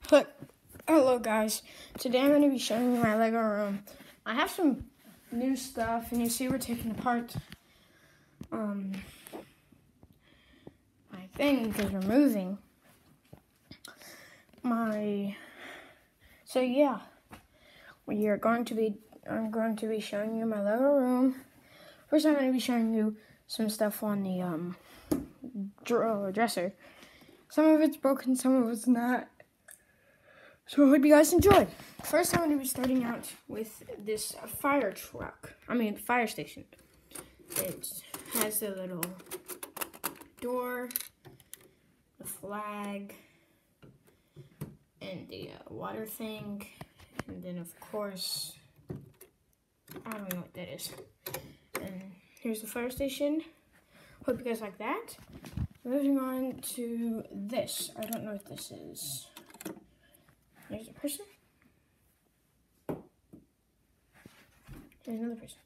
Hello guys, today I'm going to be showing you my Lego room. I have some new stuff, and you see we're taking apart my thing because we're moving. So yeah, I'm going to be showing you my Lego room. First I'm going to be showing you some stuff on the dresser. Some of it's broken, some of it's not. So I hope you guys enjoy. First, I'm going to be starting out with this fire station. It has the little door, the flag, and the water thing. And then, of course, I don't know what that is. And here's the fire station. Hope you guys like that. Moving on to this. I don't know what this is. There's a person. There's another person.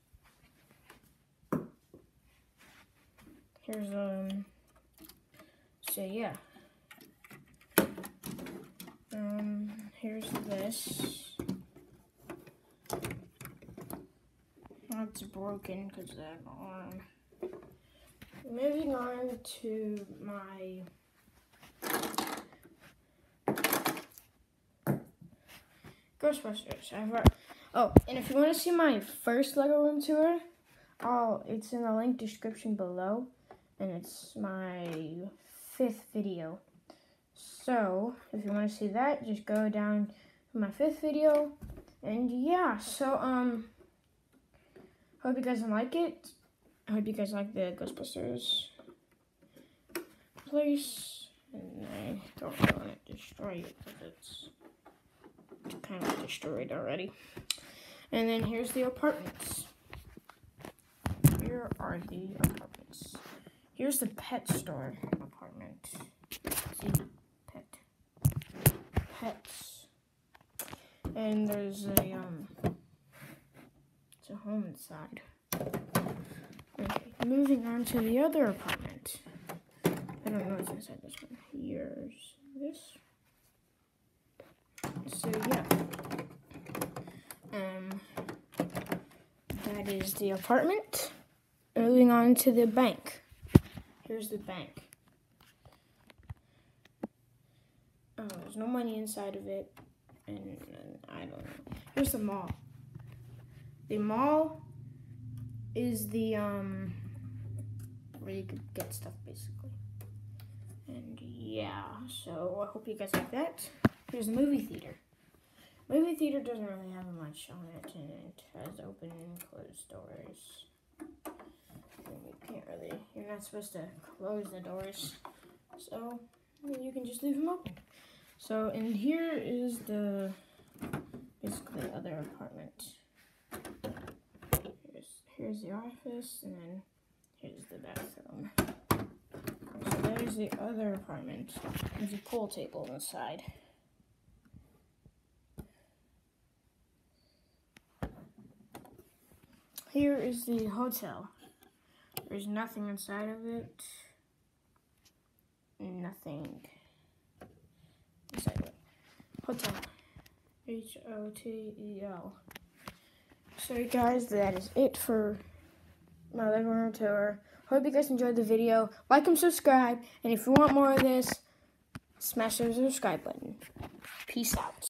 Here's so yeah. Here's this. Oh, it's broken because of that arm. Moving on to my Ghostbusters. And if you want to see my first Lego room tour, it's in the link description below, and it's my 5th video. So if you want to see that, just go down to my 5th video, and yeah. So hope you guys like it. I hope you guys like the Ghostbusters place, and I don't want to destroy it because it's kind of destroyed already. And then here's the apartments. Here are the apartments. Here's the pet store apartment. See, pets. And there's a it's a home inside. Okay, moving on to the other apartment. I don't know what's inside this one. Here's this. So yeah, that is the apartment. Moving on to the bank. Here's the bank. Oh, there's no money inside of it, and I don't know. Here's the mall. The mall is the where you could get stuff basically. And yeah, so I hope you guys like that. Here's the movie theater. Movie theater doesn't really have much on it, and it has open and closed doors. You're not supposed to close the doors, so you can just leave them open. So, and here is basically the other apartment. Here's the office, and then here's the bathroom. So there's the other apartment. There's a pool table on the side. Here is the hotel. There's nothing inside of it. Nothing inside of it. Hotel. H-O-T-E-L. So guys, that is it for my Lego room tour. Hope you guys enjoyed the video. Like and subscribe. And if you want more of this, smash the subscribe button. Peace out.